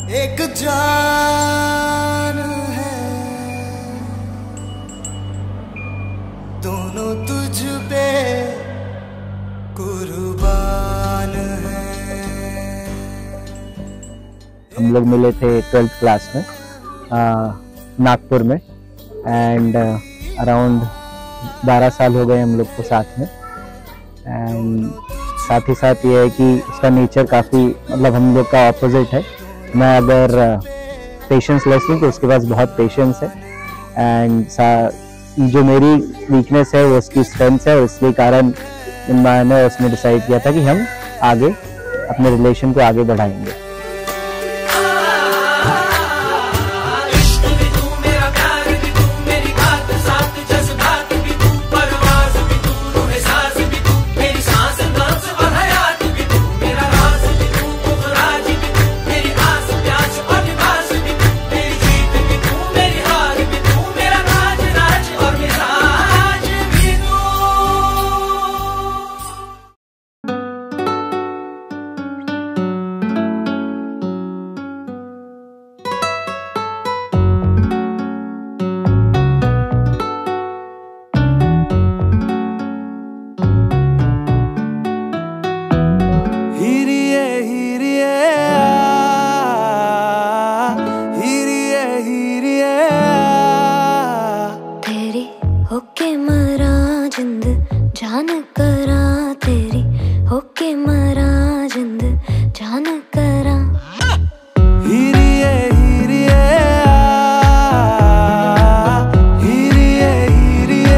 एक जान है, दोनों तुझ पे कुर्बान है। हम लोग मिले थे 12th क्लास में नागपुर में एंड अराउंड 12 साल हो गए हम लोग को साथ में। एंड साथ ही साथ ये है कि उसका नेचर काफ़ी मतलब हम लोग का ऑपोजिट है। मैं अगर पेशेंस लेस हूँ तो उसके पास बहुत पेशेंस है एंड जो मेरी वीकनेस है वो उसकी स्ट्रेंथ है और इसलिए कारण मैंने उसने डिसाइड किया था कि हम आगे अपने रिलेशन को आगे बढ़ाएंगे। होके मरा जिंद जान करा तेरी, होके मरा जिंद जान करा। हीरिए हीरिए हीरिए हीरिए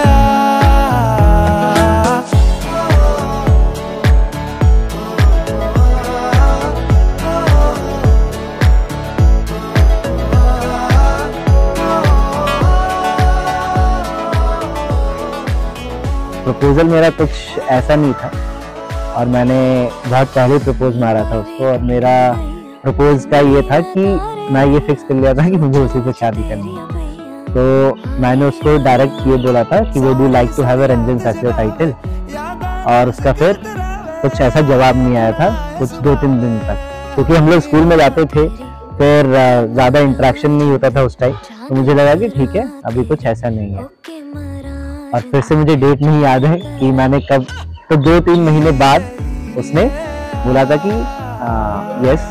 प्रपोजल मेरा कुछ ऐसा नहीं था और मैंने बहुत पहले प्रपोज मारा था उसको और मेरा प्रपोज का ये था कि मैं ये फिक्स कर लिया था कि मुझे उसी से शादी करनी है। तो मैंने उसको डायरेक्ट ये बोला था कि would you like to have a Ranjan as your title, और उसका फिर कुछ ऐसा जवाब नहीं आया था कुछ 2-3 दिन तक, क्योंकि हम लोग स्कूल में जाते थे फिर ज़्यादा इंटरेक्शन नहीं होता था उस टाइम। तो मुझे लगा कि ठीक है अभी कुछ ऐसा नहीं है। और फिर से मुझे डेट नहीं याद है कि मैंने कब, तो 2-3 महीने बाद उसने बोला था कि यस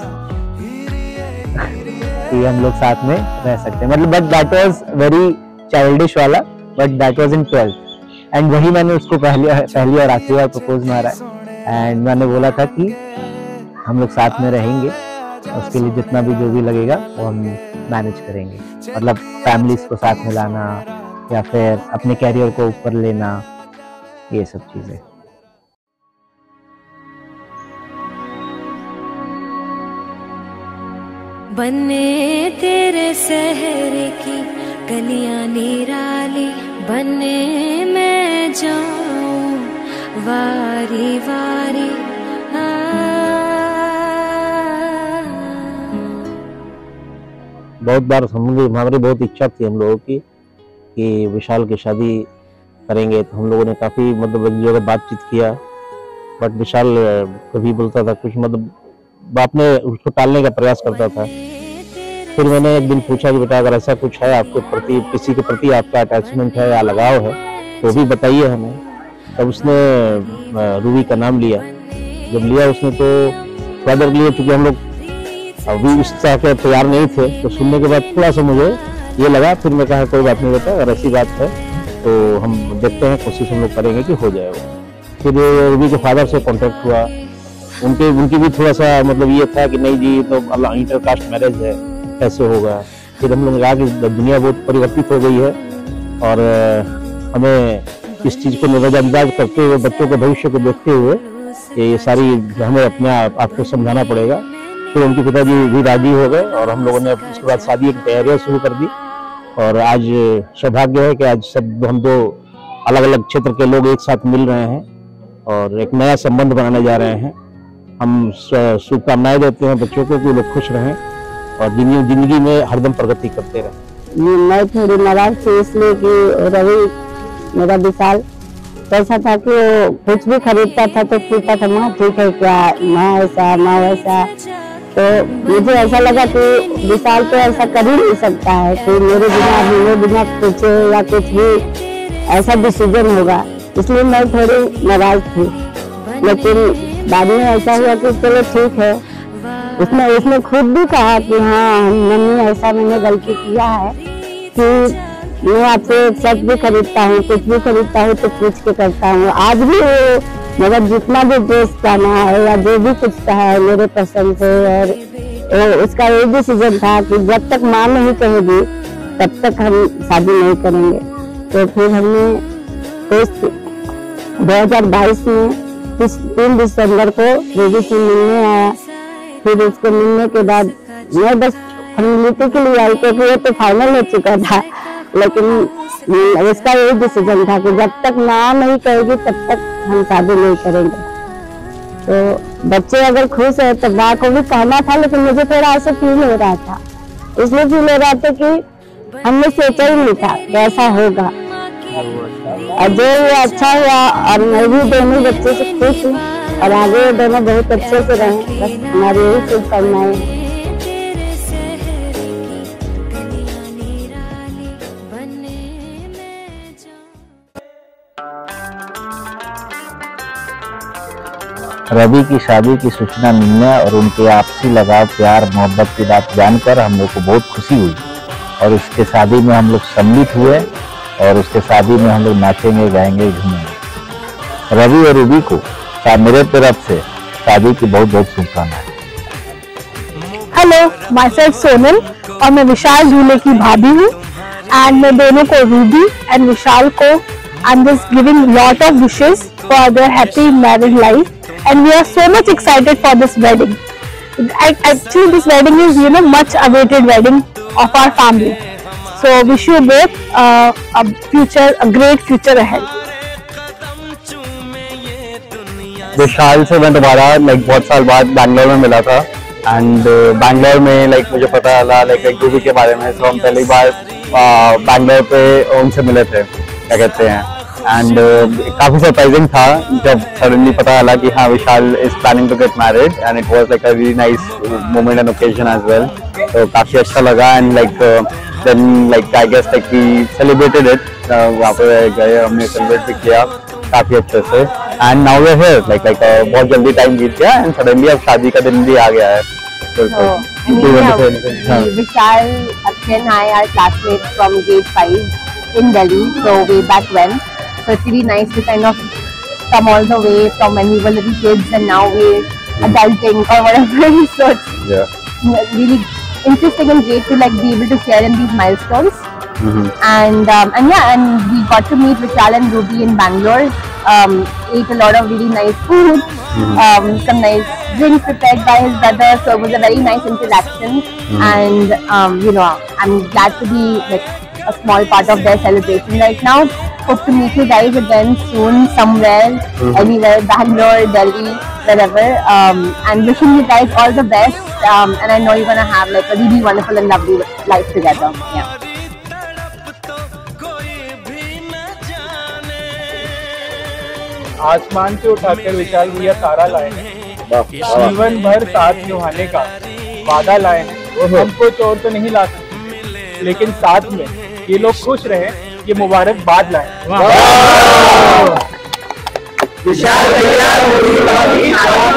कि हम लोग साथ में रह सकते हैं, मतलब but that was very childish वाला, but that was in 12th। And वही मैंने उसको पहली और आखिरी बार प्रपोज मारा है एंड मैंने बोला था कि हम लोग साथ में रहेंगे, उसके लिए जितना भी जो भी लगेगा वो हम मैनेज करेंगे, मतलब फैमिलीज को साथ में लाना या फिर अपने कैरियर को ऊपर लेना, ये सब चीजें। बने तेरे शहर की गलियां निराली, बने मैं जाऊं वारी वारी। बहुत बार हमारी बहुत इच्छा थी हम लोगों की कि विशाल की शादी करेंगे, तो हम लोगों ने काफ़ी मतलब एक जगह बातचीत किया, बट विशाल कभी बोलता था कुछ, मतलब बाप ने उसको टालने का प्रयास करता था। फिर मैंने एक दिन पूछा कि बेटा अगर ऐसा कुछ है आपके प्रति, किसी के प्रति आपका अटैचमेंट है या लगाव है तो भी बताइए हमें। तब उसने रूबी का नाम लिया। जब लिया उसने तो थोड़ा देर लिए, चूँकि हम लोग अभी इस तरह के तैयार नहीं थे, तो सुनने के बाद थोड़ा सा मुझे ये लगा। फिर मैं कहा कोई बात नहीं बेटा, अगर ऐसी बात है तो हम देखते हैं, कोशिश हम लोग करेंगे कि हो जाए वो। फिर रूबी के फादर से कांटेक्ट हुआ, उनकी भी थोड़ा सा मतलब ये था कि नहीं जी तो इंटरकास्ट मैरिज है, कैसे होगा। फिर हम लोग ने कहा कि दुनिया बहुत परिवर्तित हो गई है और हमें इस चीज़ को नजरअंदाज करते हुए, बच्चों के भविष्य को देखते हुए ये सारी हमें अपने आपको समझाना पड़ेगा। फिर उनके पिताजी भी राजी हो गए और हम लोगों ने उसके बाद शादी की तैयारियां शुरू कर दी। और आज सौभाग्य है कि आज सब हम दो अलग अलग क्षेत्र के लोग एक साथ मिल रहे हैं और एक नया संबंध बनाने जा रहे हैं। हम शुभकामनाएं देते हैं बच्चों को कि लोग खुश रहें और जिंदगी में हरदम प्रगति करते रहें। मैं थोड़ी नाराज थी इसलिए कि रवि मेरा विशाल कैसा था कि वो कुछ भी खरीदता था तो पूछता था माँ ठीक है क्या, माँ ऐसा माँ वैसा, तो मुझे ऐसा लगा कि विशाल तो ऐसा कर ही नहीं सकता है कि मेरे बिना पूछे या कुछ भी ऐसा डिसीजन होगा, इसलिए मैं थोड़ी नाराज थी। लेकिन बाद में ऐसा हुआ कि चलो ठीक है। उसने खुद भी कहा कि हाँ मम्मी ऐसा मैंने गलती किया है कि मैं आपसे सच भी खरीदता हूँ, कुछ भी खरीदता हूँ तो पूछ के करता हूँ। आज भी वो मतलब जितना भी ड्रेस पहना है या जो भी कुछ कहा है मेरे पसंद से, और उसका ये डिसीजन था कि जब तक माँ नहीं कहेगी तब तक हम शादी नहीं करेंगे। तो फिर हमने 2022 में 3 दिसंबर को रूबी से मिलने आया। फिर उसको मिलने के बाद मैं बस फॉर्मेलिटी के लिए आई क्योंकि वो तो फाइनल हो चुका था, लेकिन उसका यही डिसीजन था कि जब तक माँ नहीं कहेगी तब तक हम शादी नहीं करेंगे। तो बच्चे अगर खुश है तो माँ को भी कहना था, लेकिन मुझे थोड़ा ऐसा फील हो रहा था, इसलिए फील हो रहा था कि हमने सोचा ही नहीं था कि ऐसा होगा, और जो ये अच्छा हुआ। और मैं भी दोनों बच्चे से खुश हूँ और आगे दोनों बहुत अच्छे से रहें, बस हमारी यही शुभकामनाएं हैं। रवि की शादी की सूचना मिलने और उनके आपसी लगाव, प्यार, मोहब्बत की बात जानकर हम लोग को बहुत खुशी हुई और उसके शादी में हम लोग सम्मिलित हुए और उसके शादी में हम लोग नाचेंगे, गाएंगे, घूमेंगे। रवि और रूबी को मेरे तरफ से शादी की बहुत बहुत शुभकामनाएं। हेलो, माय सेल्फ सोनल और मैं विशाल दूल्हे की भाभी हूँ एंड मैं दोनों को रूबी एंड विशाल को I'm just giving lot of wishes for their happy married life and we are so much excited for this wedding. Actually this wedding is much awaited wedding of our family. So wish you both a great future ahead. विशाल से मैं दोबारा बहुत साल बाद बैंगलोर में मिला था and Bangalore में मुझे पता चला रूबी के बारे में। तो हम पहली बार बैंगलोर पे उनसे मिले थे, क्या कहते हैं, एंड काफी सरप्राइजिंग था जब सडनली पता चला कि हाँ Vishal is planning to get married and it was a very nice moment and occasion as well. तो काफी अच्छा लगा and then I guess we celebrated it. वहाँ पे गए, हमने सेलिब्रेट भी किया काफी अच्छे से and now we are here. बहुत जल्दी टाइम बीत गया एंड सडनली अब शादी का दिन भी आ गया है। Vishal, Akshay and I are classmates from grade 5 in Delhi, so way back when. So it's really nice to kind of come all the way from when we were little kids and now we're adulting or whatever. So it's really interesting and great to be able to share in these milestones. And we got to meet Vishal and Ruby in Bangalore. Ate a lot of really nice food. Some nice drinks prepared by his brother, so it was a very nice interaction. And I'm glad to be a small part of their celebration right now. Hope to meet you guys again soon somewhere, anywhere, Bangalore, Delhi, wherever. And wishing you guys all the best. And I know you're gonna have a really wonderful and lovely life together. Yeah. आसमान से उठाकर विशाल भैया तारा लाए हैं, जीवन भर साथ निभाने का वादा लाए हैं। हमको चोर तो नहीं ला सकते, लेकिन साथ में ये लोग खुश रहे, ये मुबारकबाद लाए। विशाल भैया